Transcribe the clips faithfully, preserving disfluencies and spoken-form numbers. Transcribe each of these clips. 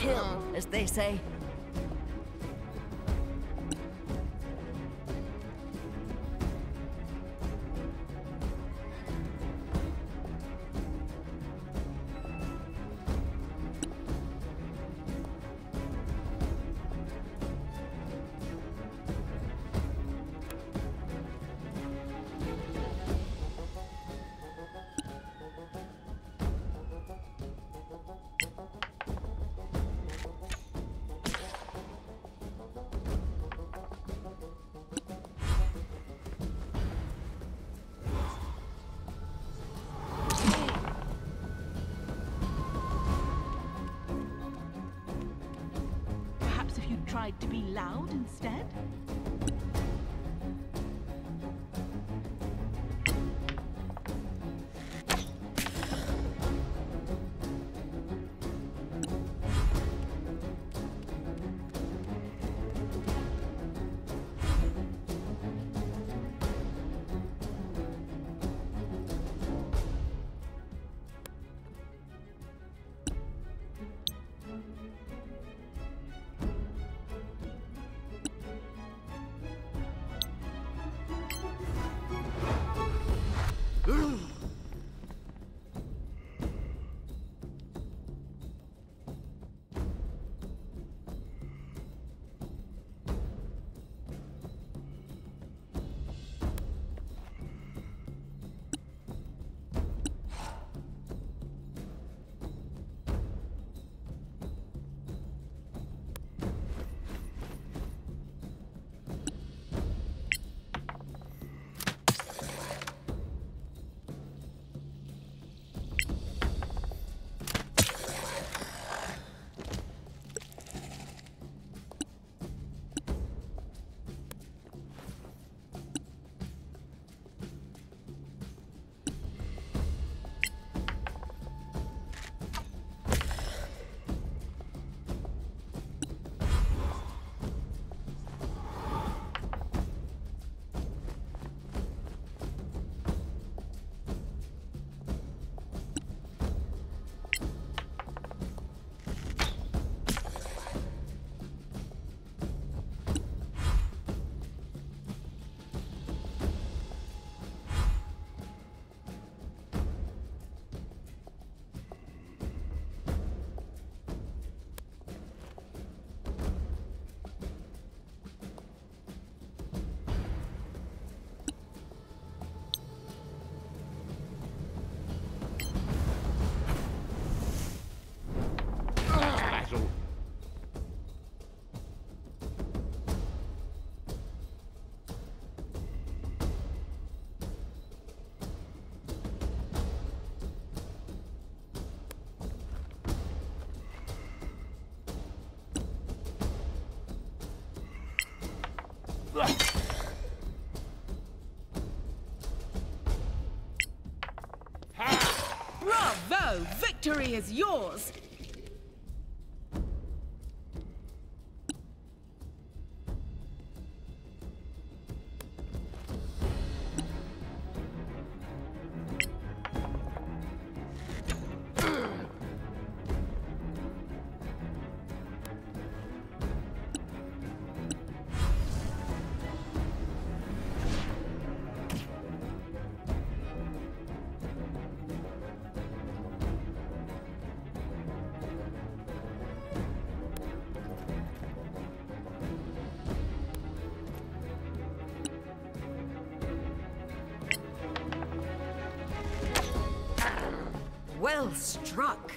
kill, as they say. Tried to be loud instead? Bravo! Victory is yours! Well struck.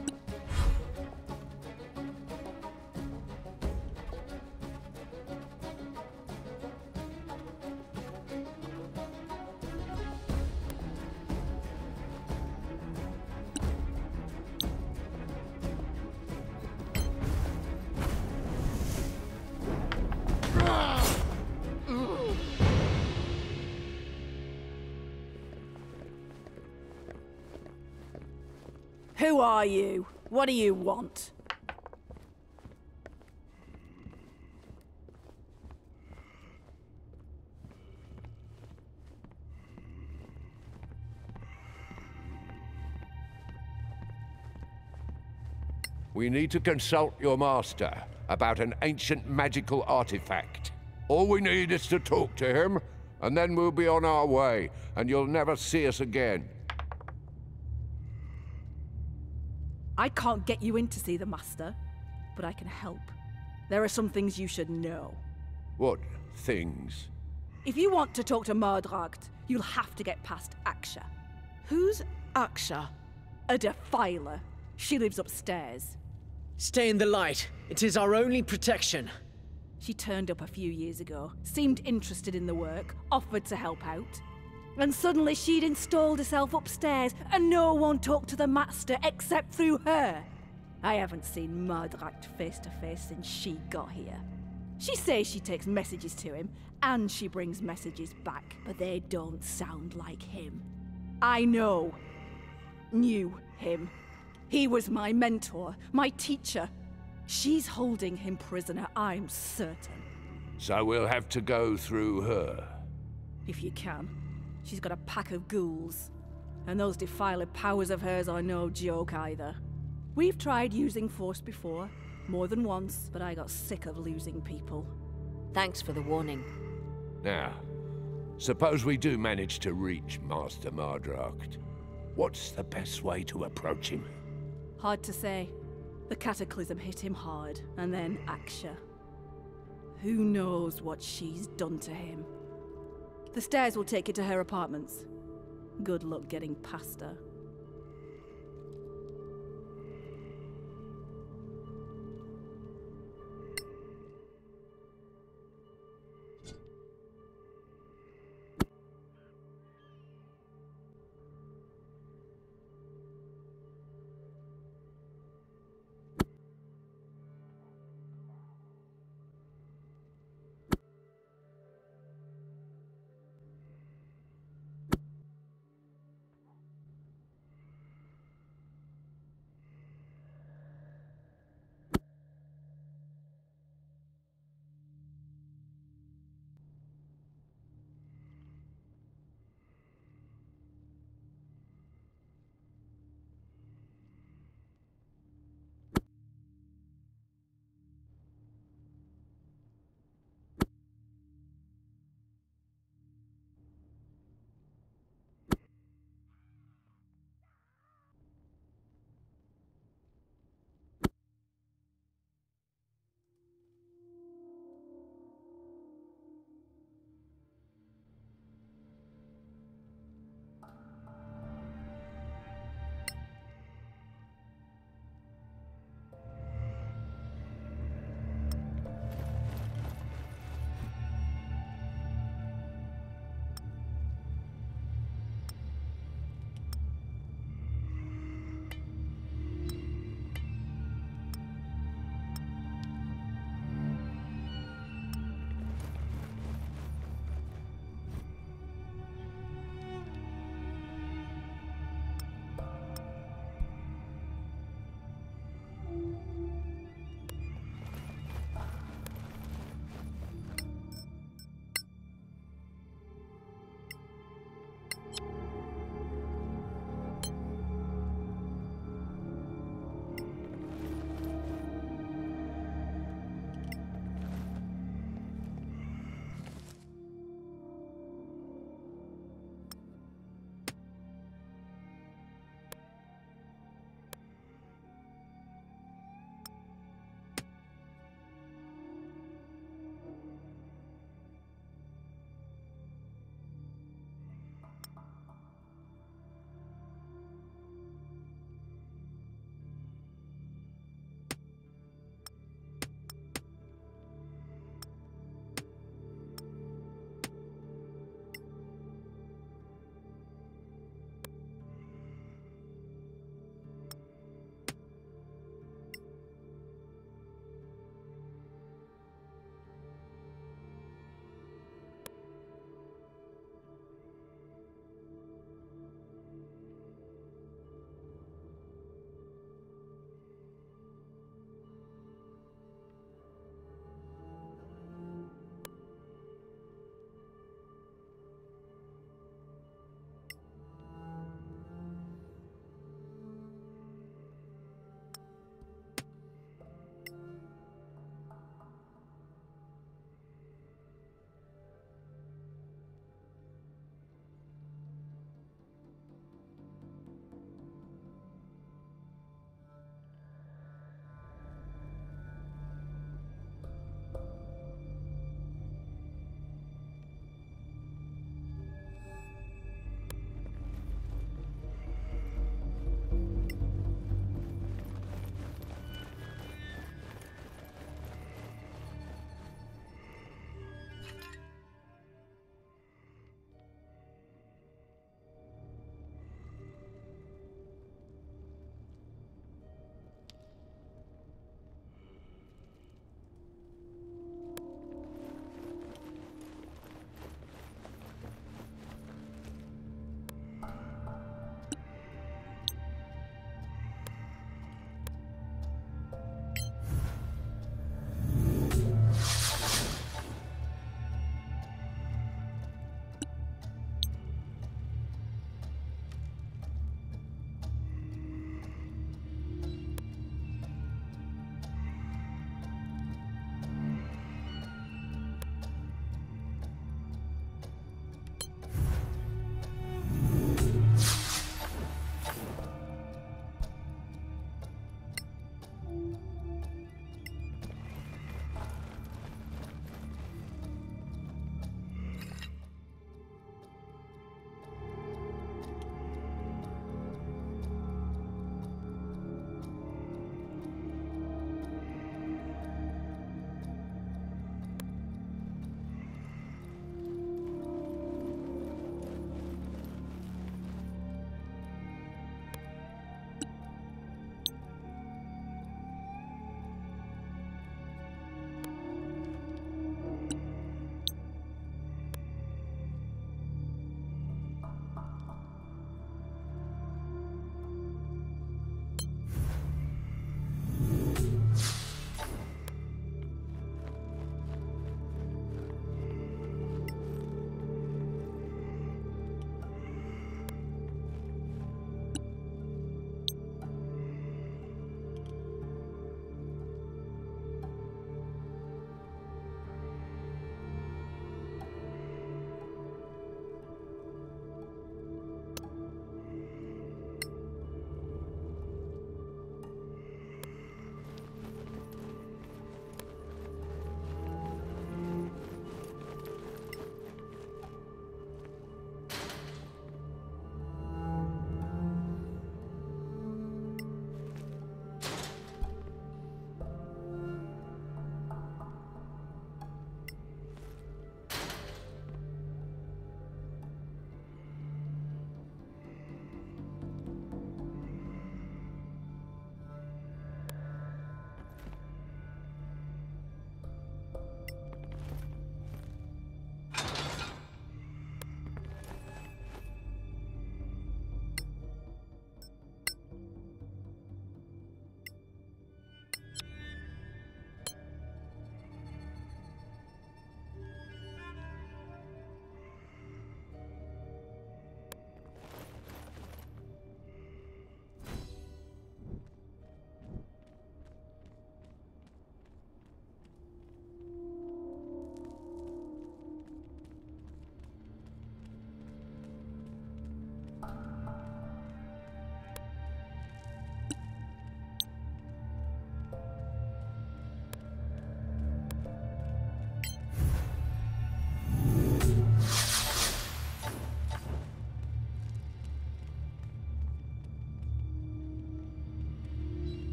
Who are you? What do you want? We need to consult your master about an ancient magical artifact. All we need is to talk to him, and then we'll be on our way, and you'll never see us again. I can't get you in to see the Master, but I can help. There are some things you should know. What things? If you want to talk to Mardracht, you'll have to get past Aksha. Who's Aksha? A defiler. She lives upstairs. Stay in the light. It is our only protection. She turned up a few years ago, seemed interested in the work, offered to help out. And suddenly she'd installed herself upstairs, and no one talked to the Master except through her. I haven't seen Mardracht face to face since she got here. She says she takes messages to him, and she brings messages back, but they don't sound like him. I know. Knew him. He was my mentor, my teacher. She's holding him prisoner, I'm certain. So we'll have to go through her. If you can. She's got a pack of ghouls. And those defiler powers of hers are no joke either. We've tried using force before, more than once, but I got sick of losing people. Thanks for the warning. Now, suppose we do manage to reach Master Mardracht. What's the best way to approach him? Hard to say. The cataclysm hit him hard, and then Aksha. Who knows what she's done to him? The stairs will take you to her apartments. Good luck getting past her.